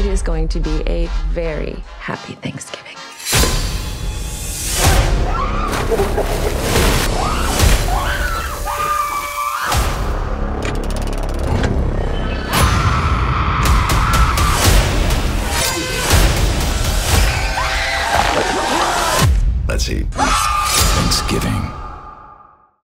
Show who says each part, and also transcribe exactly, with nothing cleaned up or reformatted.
Speaker 1: It is going to be a very happy Thanksgiving.
Speaker 2: Let's eat Thanksgiving.